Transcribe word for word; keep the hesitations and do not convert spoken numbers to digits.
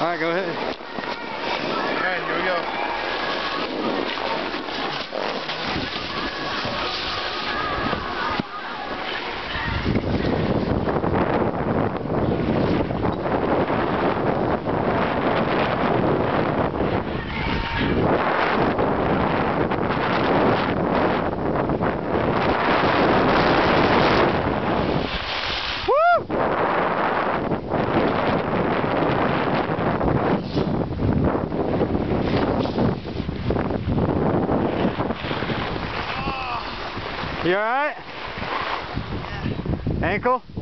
Alright, go ahead. Alright, here we go. You alright? Yeah. Ankle?